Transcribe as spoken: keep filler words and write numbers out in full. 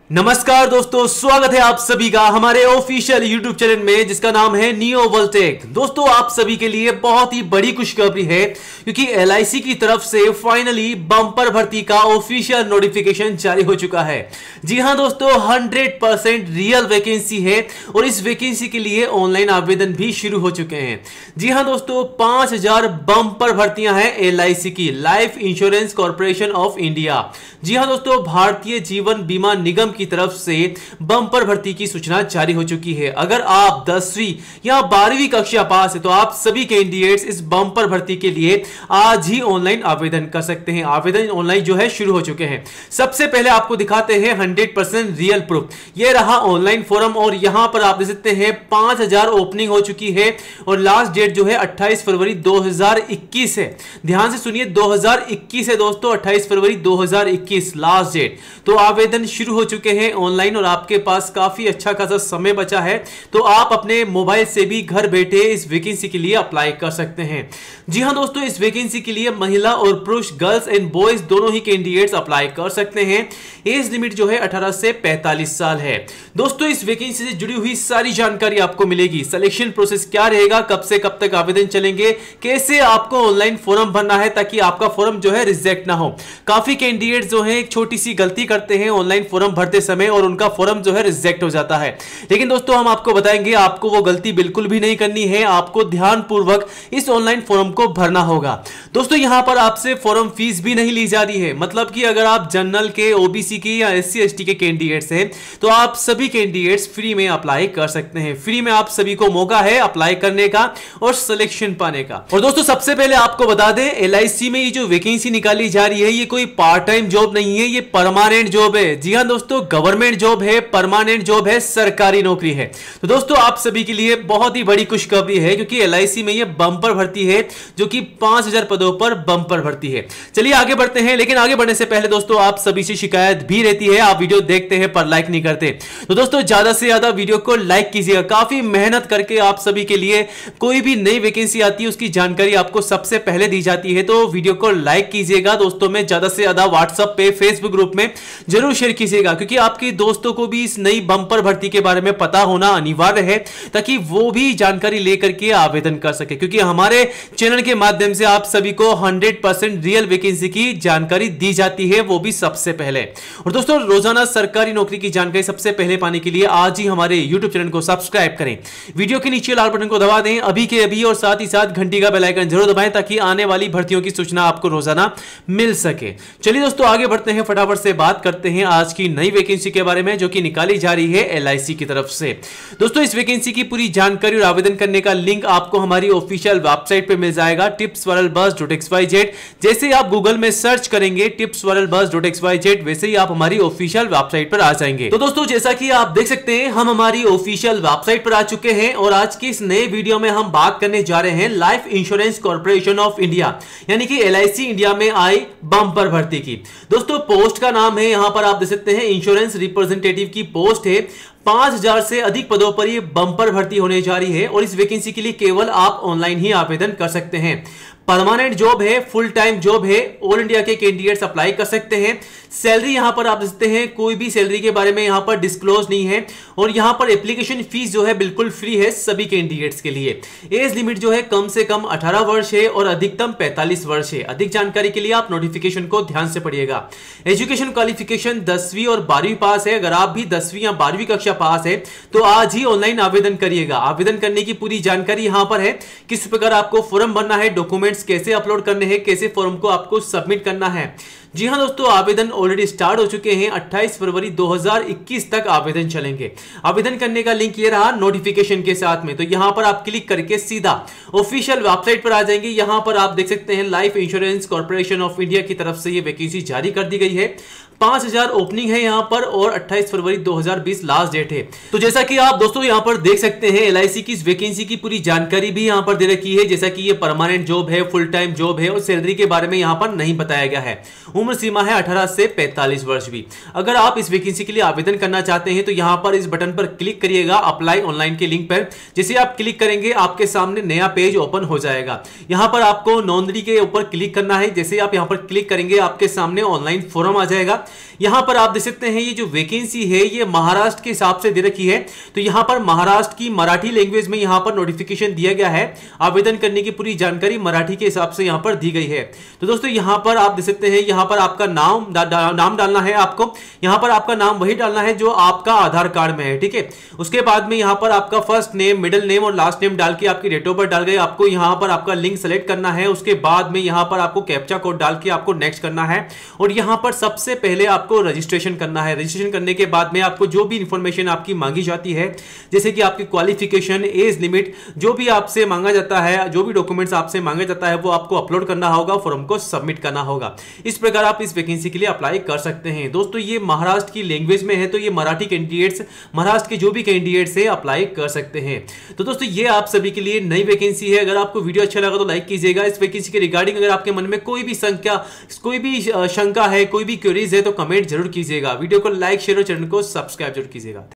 नमस्कार दोस्तों, स्वागत है आप सभी का हमारे ऑफिशियल यूट्यूब चैनल में जिसका नाम है नियो वोल्टेक। दोस्तों, आप सभी के लिए बहुत ही बड़ी खुशखबरी है क्योंकि एल आई सी की तरफ से फाइनली बम्पर भर्ती का ऑफिशियल नोटिफिकेशन जारी हो चुका है। जी हां दोस्तों, हंड्रेड परसेंट रियल वैकेंसी है और इस वैकेंसी के लिए ऑनलाइन आवेदन भी शुरू हो चुके हैं। जी हां दोस्तों, पांच हजार बम्पर भर्तियां हैं एल आई सी की, life insurance corporation of India. जी हां दोस्तों, भारतीय जीवन बीमा निगम की तरफ से बम्पर भर्ती की सूचना जारी हो चुकी है। अगर आप दसवीं या बारहवीं कक्षा पास है तो आप सभी कैंडिडेट्स इस बम्पर भर्ती के लिए आज ही ऑनलाइन आवेदन कर सकते हैं। आवेदन ऑनलाइन जो है शुरू हो चुके हैं। सबसे पहले आपको दिखाते हैं हंड्रेड परसेंट रियल प्रूफ। यह रहा ऑनलाइन फॉर्म और यहां पर आप देख सकते हैं पांच हजार ओपनिंग हो चुकी है और लास्ट डेट जो है अट्ठाईस फरवरी दो हजार इक्कीस है। ध्यान से सुनिए, दो हजार इक्कीस है दोस्तों, अट्ठाईस फरवरी दो हजार इक्कीस लास्ट डेट। तो आवेदन शुरू हो चुके हैं ऑनलाइन और आपके पास काफी अच्छा खासा समय बचा है, तो आप अपने मोबाइल से भी घर बैठे इस वैकेंसी के लिए अप्लाई कर सकते हैं। जी हां दोस्तों, इस वैकेंसी के लिए महिला और पुरुष, गर्ल्स एंड बॉयज दोनों ही कैंडिडेट्स अप्लाई कर सकते हैं। एज लिमिट जो है अठारह से पैंतालीस साल है। दोस्तों, इस वैकेंसी से जुड़ी हुई सारी जानकारी आपको मिलेगी। सिलेक्शन प्रोसेस क्या रहेगा, कब से कब तक आवेदन चलेंगे, कैसे आपको ऑनलाइन फॉर्म भरना है ताकि आपका फॉर्म जो है रिजेक्ट ना हो। काफी कैंडिडेट्स जो है एक छोटी सी गलती करते हैं ऑनलाइन फॉर्म भरते समय और उनका फॉर्म जो है रिजेक्ट हो जाता है। लेकिन दोस्तों, हम आपको बताएंगे आपको वो गलती बिल्कुल भी नहीं करनी है। आपको ध्यानपूर्वक इस ऑनलाइन फॉर्म को भरना होगा। दोस्तों, यहां पर आपसे फॉर्म फीस भी नहीं ली जा रही है। मतलब कि अगर आप जनरल के, ओबीसी के या एस सी एस टी के कैंडिडेट्स हैं तो आप सभी कैंडिडेट्स फ्री में अप्लाई कर सकते हैं। फ्री में आप सभी को मौका है अप्लाई करने का और सिलेक्शन पाने का। और दोस्तों, सबसे पहले आपको बता दें, एल आई सी में ये जो वैकेंसी निकाली जा रही है ये कोई पार्ट टाइम जॉब नहीं है, ये परमानेंट जॉब है। जी हां दोस्तों, गवर्नमेंट जॉब है, परमानेंट जॉब है, सरकारी नौकरी है। तो दोस्तों, आप सभी के लिए बहुत ही बड़ी खुशखबरी है क्योंकि एल आई सी में ये बम्पर भर्ती है जो कि पांच हजार पदों पर बम्पर भर्ती है। चलिए आगे बढ़ते हैं, लेकिन आगे बढ़ने से पहले दोस्तों, आप सभी से शिकायत भी रहती है, आप वीडियो देखते हैं पर लाइक नहीं करते। तो दोस्तों, ज्यादा से ज्यादा वीडियो को लाइक कीजिएगा। काफी मेहनत करके आप सभी के लिए कोई भी नई वैकेंसी आती है उसकी जानकारी आपको सबसे पहले दी जाती है, तो वीडियो को लाइक कीजिएगा। दोस्तों में ज्यादा से ज्यादा व्हाट्सएप पे, फेसबुक ग्रुप में जरूर शेयर कीजिएगा क्योंकि आपके दोस्तों को भी इस नई बम्पर भर्ती के बारे में पता होना अनिवार्य है ताकि वो भी जानकारी लेकर के आवेदन कर सके, क्योंकि हमारे चैनल के माध्यम से आप सभी को हंड्रेड परसेंट रियल वैकेंसी की जानकारी दी जाती है, वो भी सबसे पहले। और दोस्तों, रोजाना सरकारी नौकरी की जानकारी सबसे पहले पाने के लिए आज ही हमारे यूट्यूब चैनल को सब्सक्राइब करें। वीडियो के नीचे लाल बटन को दबा दें अभी के अभी और साथ ही साथ घंटी का बेल आइकन जरूर दबाएं ताकि आने वाली भर्तियों की सूचना आपको रोजाना मिल सके। चलिए दोस्तों, आगे बढ़ते हैं, फटाफट से बात करते हैं आज की नई वैकेंसी के बारे में जो कि निकाली जा रही है एल आई सी की तरफ से। दोस्तों, इस वैकेंसी की पूरी जानकारी और आवेदन करने का लिंक आपको हमारी ऑफिशियल वेबसाइट पे मिल जाएगा tips viral bus dot X Y Z. जैसे आप गूगल में सर्च करेंगे tips viral bus dot X Y Z, वैसे ही आप हमारी ऑफिशियल वेबसाइट पर आ जाएंगे। तो दोस्तों, जैसा कि आप देख सकते हैं, हम हमारी ऑफिशियल वेबसाइट पर आ चुके हैं और आज की इस नए वीडियो में हम बात करने जा रहे हैं life insurance corporation of India यानी कि एल आई सी इंडिया में आई बम्पर भर्ती की। दोस्तों, पोस्ट का नाम है, यहां पर आप देख सकते हैं इंश्योरेंस रिप्रेजेंटेटिव की पोस्ट है। पांच हजार से अधिक पदों पर यह बम्पर भर्ती होने जा रही है और इस वैकेंसी के लिए केवल आप ऑनलाइन ही आवेदन कर सकते हैं। परमानेंट जॉब है, फुल टाइम जॉब है, ऑल इंडिया के कैंडिडेट्स अप्लाई कर सकते हैं। सैलरी यहां पर आप देखते हैं, कोई भी सैलरी के बारे में यहां पर डिस्क्लोज नहीं है और यहां पर एप्लीकेशन फीस जो है बिल्कुल फ्री है सभी कैंडिडेट्स के लिए। एज लिमिट जो है कम से कम अठारह वर्ष है और अधिकतम पैंतालीस वर्ष है। अधिक जानकारी के लिए आप नोटिफिकेशन को ध्यान से पढ़िएगा। एजुकेशन क्वालिफिकेशन दसवीं और बारहवीं पास है। अगर आप भी दसवीं या बारहवीं कक्षा पास है तो आज ही ऑनलाइन आवेदन करिएगा। आवेदन करने की पूरी जानकारी यहां पर है, किस प्रकार आपको फॉर्म भरना है, डॉक्यूमेंट्स कैसे अपलोड करने हैं, कैसे फॉर्म को आपको सबमिट करना है। जी हां दोस्तों, आवेदन ऑलरेडी स्टार्ट हो चुके हैं। अट्ठाईस फरवरी दो हजार इक्कीस तक आवेदन चलेंगे। आवेदन करने का लिंक ये रहा नोटिफिकेशन के साथ में, तो यहां पर आप क्लिक करके सीधा ऑफिशियल वेबसाइट पर आ जाएंगे। यहां पर आप देख सकते हैं life insurance corporation of India की तरफ से ये वैकेंसी जारी कर दी गई है। पांच हजार ओपनिंग है यहां पर और अट्ठाईस फरवरी दो हजार बीस लास्ट डेट है। तो जैसा कि आप दोस्तों यहां पर देख सकते हैं, एल आई सी की इस वैकेंसी की पूरी जानकारी भी यहां पर दे रखी है, जैसा कि ये परमानेंट जॉब है, फुल टाइम जॉब है और सैलरी के बारे में यहां पर नहीं बताया गया है। उम्र सीमा है अठारह से पैंतालीस वर्ष भी। अगर आप इस वैकेंसी के लिए आवेदन करना चाहते हैं तो यहां पर इस बटन पर क्लिक करिएगा, अप्लाई ऑनलाइन के लिंक पर। जैसे आप क्लिक करेंगे आपके सामने नया पेज ओपन हो जाएगा। यहां पर आपको नोंदणी के ऊपर क्लिक करना है। जैसे आप यहां पर क्लिक करेंगे आपके सामने ऑनलाइन फॉर्म आ जाएगा। यहां पर आप देख सकते हैं ये जो वैकेंसी है ये महाराष्ट्र के हिसाब से दे रखी है, तो यहां पर महाराष्ट्र की मराठी लैंग्वेज में यहां पर नोटिफिकेशन दिया गया है। आवेदन करने की पूरी जानकारी मराठी के हिसाब से यहां पर दी गई है। तो दोस्तों यहां पर आप देख सकते हैं यहां पर आपका नाम दा, दा, नाम डालना है आपको, यहां पर आपका नाम वही डालना है जो आपका आधार कार्ड में है, ठीक है। उसके बाद में यहां पर आपका फर्स्ट नेम, मिडिल नेम और लास्ट नेम डाल के आपकी डेट ऑफ बर्थ डाल गए, आपको यहां पर आपका लिंक सेलेक्ट करना है। उसके बाद में यहां पर आपको कैप्चा कोड डाल के आपको नेक्स्ट करना है और यहां पर सबसे पहले आपको रजिस्ट्रेशन करना है। रजिस्ट्रेशन करने के बाद में आपको जो भी इंफॉर्मेशन आपकी मांगी जाती है, जैसे कि आपकी क्वालिफिकेशन, एज लिमिट, जो भी आपसे मांगा जाता है, जो भी डॉक्यूमेंट्स आपसे मांगा जाता है वो आपको अपलोड करना होगा, फॉर्म को सबमिट करना होगा। इस प्रकार आप इस वैकेंसी के लिए अप्लाई कर सकते हैं। दोस्तों ये महाराष्ट्र की लैंग्वेज में है, तो ये मराठी कैंडिडेट्स, महाराष्ट्र के जो भी कैंडिडेट्स है अप्लाई कर सकते हैं। तो दोस्तों ये आप सभी के लिए नई वैकेंसी है। अगर आपको वीडियो अच्छा लगा तो लाइक कीजिएगा। इस वैकेंसी के रिगार्डिंग अगर आपके मन में कोई भी संख्या कोई भी शंका है, कोई भी क्वेरीज है तो कमेंट जरूर कीजिएगा। वीडियो को लाइक, शेयर और चैनल को सब्सक्राइब जरूर कीजिएगा।